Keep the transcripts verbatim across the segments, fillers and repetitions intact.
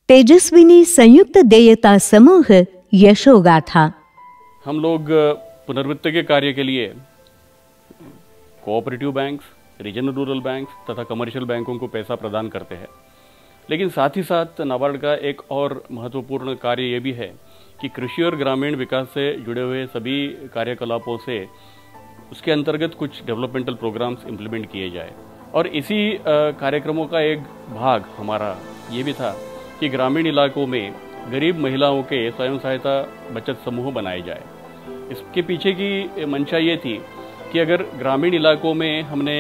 तेजस्विनी संयुक्त देयता समूह यशोगाथा। हम लोग पुनर्वित्त के कार्य के लिए cooperative banks, regional rural banks तथा कमर्शियल बैंकों को पैसा प्रदान करते हैं। लेकिन साथ ही साथ नाबार्ड का एक और महत्वपूर्ण कार्य ये भी है कि कृषि और ग्रामीण विकास से जुड़े हुए सभी कार्यकलापों से उसके अंतर्गत कुछ डेवलपमेंटल प्रोग्राम्स इम्प्लीमेंट किए जाए। और इसी कार्यक्रमों का एक भाग हमारा ये भी था कि ग्रामीण इलाकों में गरीब महिलाओं के स्वयं सहायता बचत समूह बनाए जाए। इसके पीछे की मंशा ये थी कि अगर ग्रामीण इलाकों में हमने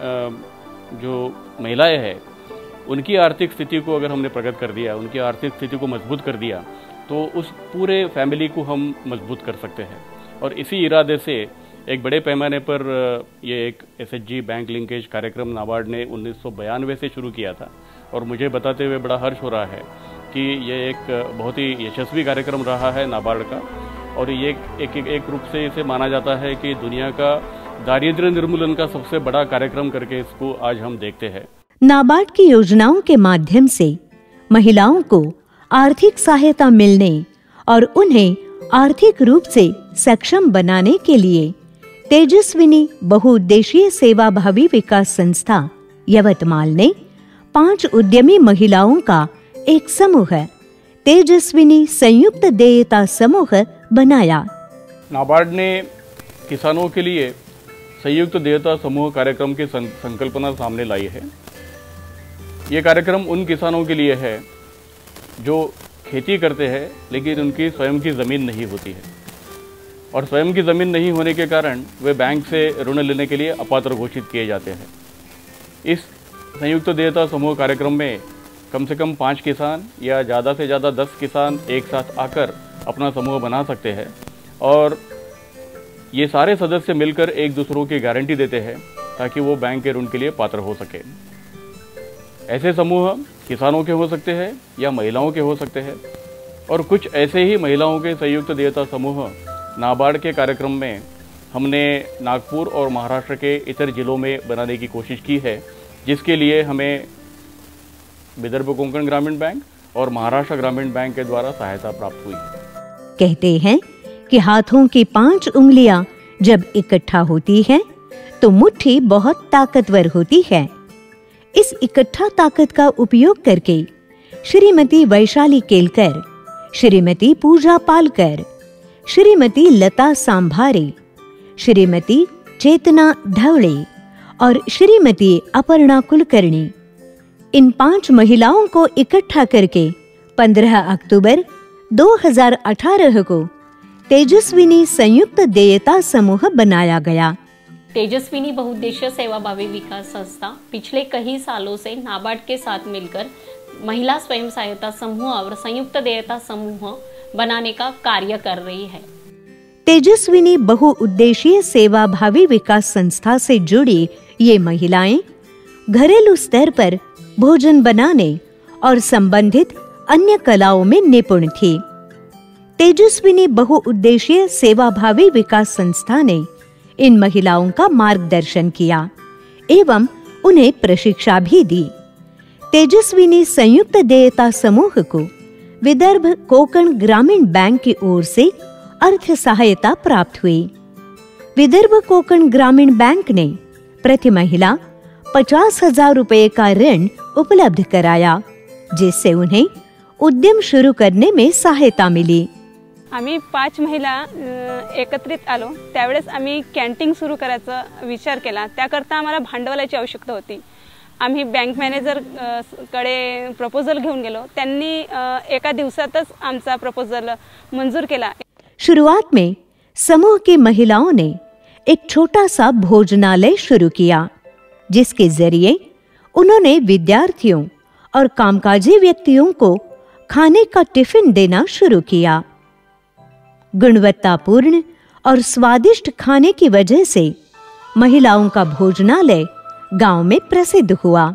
जो महिलाएं हैं उनकी आर्थिक स्थिति को अगर हमने प्रकट कर दिया, उनकी आर्थिक स्थिति को मजबूत कर दिया, तो उस पूरे फैमिली को हम मजबूत कर सकते हैं। और इसी इरादे से एक बड़े पैमाने पर ये एक S H G bank linkage कार्यक्रम नाबार्ड ने उन्नीस सौ बयानवे से शुरू किया था। और मुझे बताते हुए बड़ा हर्ष हो रहा है कि ये एक बहुत ही यशस्वी कार्यक्रम रहा है नाबार्ड का। और ये एक, एक, एक, एक रूप से इसे माना जाता है कि दुनिया का दारिद्र्य निर्मूलन का सबसे बड़ा कार्यक्रम करके इसको आज हम देखते हैं। नाबार्ड की योजनाओं के माध्यम से महिलाओं को आर्थिक सहायता मिलने और उन्हें आर्थिक रूप से सक्षम बनाने के लिए तेजस्विनी बहुउद्देशीय सेवाभावी विकास संस्था यवतमाल ने पांच उद्यमी महिलाओं का एक समूह तेजस्विनी संयुक्त देयता समूह बनाया। नाबार्ड ने किसानों के लिए संयुक्त देयता समूह कार्यक्रम की संकल्पना सामने लाई है। ये कार्यक्रम उन किसानों के लिए है जो खेती करते हैं लेकिन उनकी स्वयं की ज़मीन नहीं होती है, और स्वयं की ज़मीन नहीं होने के कारण वे बैंक से ऋण लेने के लिए अपात्र घोषित किए जाते हैं। इस संयुक्त देयता समूह कार्यक्रम में कम से कम पाँच किसान या ज़्यादा से ज़्यादा दस किसान एक साथ आकर अपना समूह बना सकते हैं, और ये सारे सदस्य मिलकर एक दूसरों की गारंटी देते हैं ताकि वो बैंक के ऋण के लिए पात्र हो सके। ऐसे समूह किसानों के हो सकते हैं या महिलाओं के हो सकते हैं, और कुछ ऐसे ही महिलाओं के संयुक्त देयता समूह नाबार्ड के कार्यक्रम में हमने नागपुर और महाराष्ट्र के इतर जिलों में बनाने की कोशिश की है, जिसके लिए हमें विदर्भ कोंकण ग्रामीण बैंक और महाराष्ट्र ग्रामीण बैंक के द्वारा सहायता प्राप्त हुई। कहते हैं कि हाथों की पांच उंगलियां जब इकट्ठा होती हैं तो मुट्ठी बहुत ताकतवर होती है। इस इकट्ठा ताकत का उपयोग करके श्रीमती वैशाली केलकर, श्रीमती पूजा पालकर, श्रीमती लता सांभारे, श्रीमती चेतना ढवळे और श्रीमती अपर्णा कुलकर्णी, इन पांच महिलाओं को इकट्ठा करके पंद्रह अक्टूबर दो हज़ार अठारह को तेजस्विनी संयुक्त देयता समूह बनाया गया। तेजस्विनी बहुउद्देशीय सेवाभावी विकास संस्था पिछले कई सालों से नाबार्ड के साथ मिलकर महिला स्वयं सहायता समूह और संयुक्त देयता समूह बनाने का कार्य कर रही है। तेजस्विनी बहुउद्देशीय सेवाभावी विकास संस्था से जुड़ी ये महिलाएं घरेलू स्तर पर भोजन बनाने और संबंधित अन्य कलाओं में निपुण थी। तेजस्विनी बहुउद्देशीय सेवाभावी विकास संस्था ने इन महिलाओं का मार्गदर्शन किया एवं उन्हें प्रशिक्षा भी दी। तेजस्विनी संयुक्त देयता समूह को विदर्भ कोंकण ग्रामीण बैंक की ओर से अर्थ सहायता प्राप्त हुई। विदर्भ कोंकण ग्रामीण बैंक ने प्रति महिला पचास हजार रुपए का ऋण उपलब्ध कराया, जिससे उन्हें उद्यम शुरू करने में सहायता मिली। आम्ही पाच महिला एकत्रित आलो त्यावेळेस आम्ही कॅन्टीन सुरू करायचा विचार केला। त्याकरता आम्हाला भांडवलाची आवश्यकता होती। आम्ही बँक मॅनेजर कडे प्रपोजल घेऊन गेलो। त्यांनी एका दिवसातच आमचा प्रपोजल मंजूर केला। शुरुआत में समूह की महिलाओं ने एक छोटा सा भोजनालय शुरू किया, जिसके जरिए उन्होंने विद्यार्थियों और कामकाजी व्यक्तियों को खाने का टिफिन देना शुरू किया। गुणवत्तापूर्ण और स्वादिष्ट खाने की वजह से महिलाओं का भोजनालय गांव में प्रसिद्ध हुआ।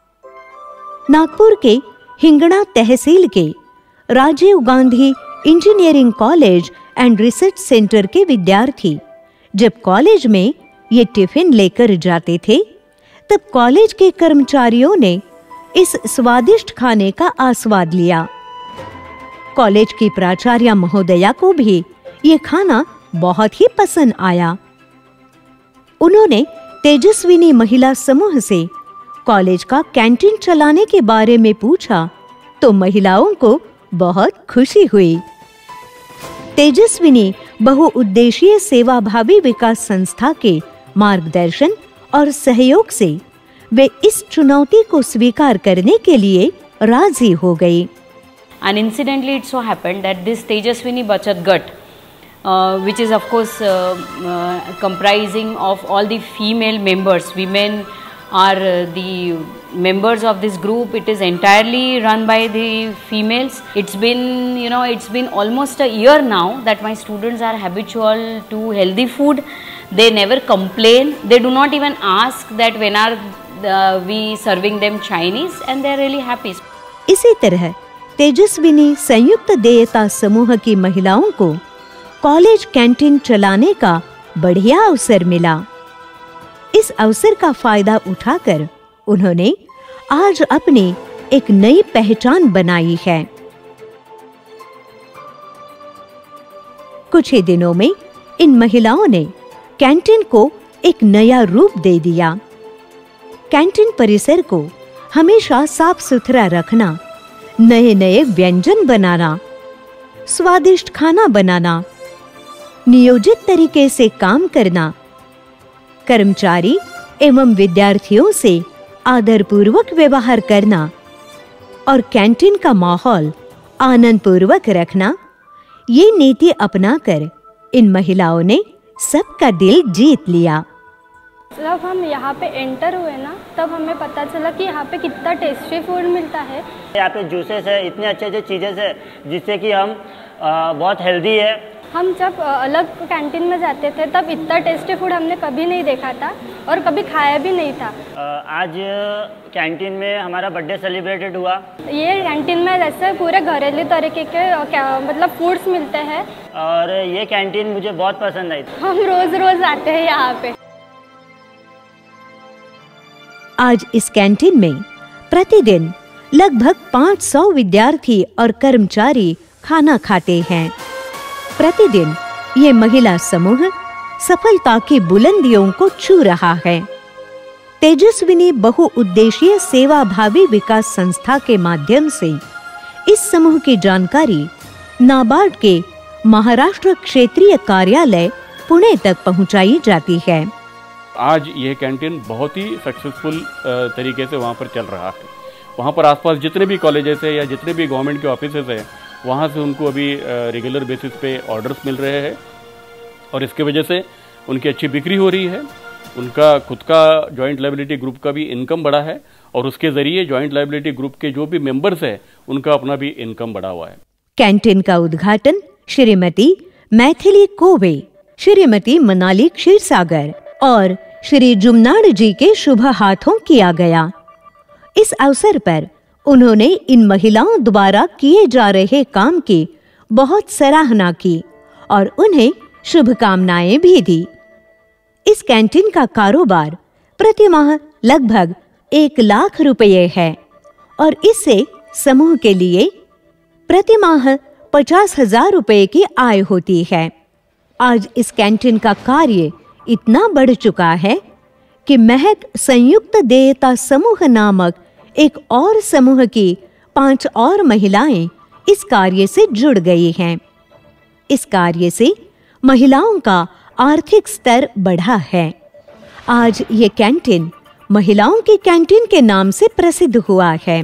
नागपुर के हिंगणा तहसील के Rajiv Gandhi engineering college and research centre के विद्यार्थी जब कॉलेज में ये टिफिन लेकर जाते थे, तब कॉलेज के कर्मचारियों ने इस स्वादिष्ट खाने का आस्वाद लिया कॉलेज की प्राचार्य महोदया को भी ये खाना बहुत ही पसंद आया। उन्होंने तेजस्विनी महिला समूह से कॉलेज का कैंटीन चलाने के बारे में पूछा तो महिलाओं को बहुत खुशी हुई। तेजस्विनी बहुउद्देशीय सेवाभावी विकास संस्था के मार्गदर्शन और सहयोग से वे इस चुनौती को स्वीकार करने के लिए राजी हो गई। And incidentally, it so happened that this Tejaswini Bachat Gut, uh, which is of course uh, uh, comprising of all the female members, women are uh, the members of this group. It is entirely run by the females. It's been, you know, it's been almost a year now that my students are habitual to healthy food. They never complain. They do not even ask that when are uh, we serving them Chinese, and they are really happy. इसी तरह तेजस्विनी संयुक्त देयता समूह की महिलाओं को college canteen चलाने का बढ़िया अवसर मिला। इस अवसर का फायदा उठाकर उन्होंने आज अपनी एक नई पहचान बनाई है। कुछ ही दिनों में इन महिलाओं ने कैंटीन को एक नया रूप दे दिया। कैंटीन परिसर को हमेशा साफ सुथरा रखना, नए नए व्यंजन बनाना, स्वादिष्ट खाना बनाना, नियोजित तरीके से काम करना, कर्मचारी एवं विद्यार्थियों से आदरपूर्वक व्यवहार करना और कैंटीन का माहौल आनंदपूर्वक रखना, ये नीति अपनाकर इन महिलाओं ने सबका दिल जीत लिया। जब हम यहाँ पे एंटर हुए ना, तब हमें पता चला कि यहाँ पे कितना टेस्टी फूड मिलता है। यहाँ पे जूसेस है, इतने अच्छे अच्छे चीज़ें है जिससे कि हम आ, बहुत हेल्दी है। हम जब अलग कैंटीन में जाते थे तब इतना टेस्टी फूड हमने कभी नहीं देखा था और कभी खाया भी नहीं था। आज कैंटीन में हमारा बर्थडे सेलिब्रेटेड हुआ। ये कैंटीन में जैसे पूरे घरेलू तरीके के मतलब फूड्स मिलते हैं और ये कैंटीन मुझे बहुत पसंद आई। हम रोज रोज आते हैं यहाँ पे। आज इस कैंटीन में प्रतिदिन लगभग पाँच सौ विद्यार्थी और कर्मचारी खाना खाते हैं। प्रतिदिन ये महिला समूह सफलता की बुलंदियों को छू रहा है। तेजस्विनी बहुउद्देशीय सेवाभावी विकास संस्था के माध्यम से इस समूह की जानकारी नाबार्ड के महाराष्ट्र क्षेत्रीय कार्यालय पुणे तक पहुंचाई जाती है। आज यह कैंटीन बहुत ही सक्सेसफुल तरीके से वहाँ पर चल रहा है। वहाँ पर आसपास जितने भी कॉलेजेस है या जितने भी गवर्नमेंट के ऑफिसेज है, वहाँ से उनको अभी रेगुलर बेसिस पे ऑर्डर्स मिल रहे हैं और इसके वजह से उनकी अच्छी बिक्री हो रही है। उनका खुद का जॉइंट लायबिलिटी ग्रुप का भी इनकम बढ़ा है और उसके जरिए जॉइंट लायबिलिटी ग्रुप के जो भी मेंबर्स है उनका अपना भी इनकम बढ़ा हुआ है। कैंटीन का उद्घाटन श्रीमती मैथिली कोवे, श्रीमती मनाली क्षीरसागर और श्री जुमनाड़ जी के शुभ हाथों किया गया। इस अवसर पर उन्होंने इन महिलाओं द्वारा किए जा रहे काम की बहुत सराहना की और उन्हें शुभकामनाएं भी दी। इस कैंटीन का कारोबार प्रति माह लगभग एक लाख रुपये है और इससे समूह के लिए प्रति माह पचास हजार रुपये की आय होती है। आज इस कैंटीन का कार्य इतना बढ़ चुका है कि महक संयुक्त देयता समूह नामक एक और समूह की पांच और महिलाएं इस कार्य से जुड़ गई हैं। इस कार्य से महिलाओं का आर्थिक स्तर बढ़ा है। आज ये कैंटीन महिलाओं की कैंटीन के नाम से प्रसिद्ध हुआ है।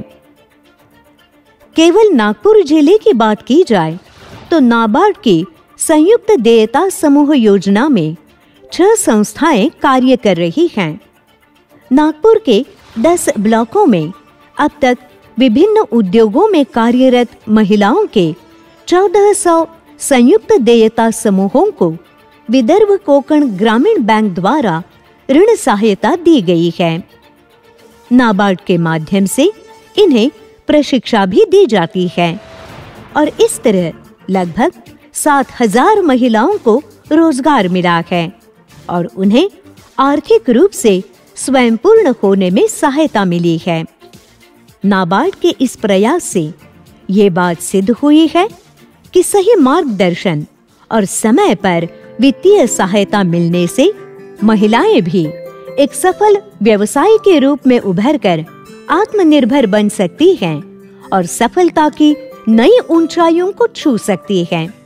केवल नागपुर जिले की बात की जाए तो नाबार्ड की संयुक्त देयता समूह योजना में छह संस्थाएं कार्य कर रही हैं। नागपुर के दस ब्लॉकों में अब तक विभिन्न उद्योगों में कार्यरत महिलाओं के चौदह सौ संयुक्त देयता समूहों को विदर्भ कोकण ग्रामीण बैंक द्वारा ऋण सहायता दी गई है। नाबार्ड के माध्यम से इन्हें प्रशिक्षण भी दी जाती है और इस तरह लगभग सात हजार महिलाओं को रोजगार मिला है और उन्हें आर्थिक रूप से स्वयं पूर्ण होने में सहायता मिली है। नाबार्ड के इस प्रयास से ये बात सिद्ध हुई है कि सही मार्गदर्शन और समय पर वित्तीय सहायता मिलने से महिलाएं भी एक सफल व्यवसायी के रूप में उभरकर आत्मनिर्भर बन सकती हैं और सफलता की नई ऊंचाइयों को छू सकती हैं।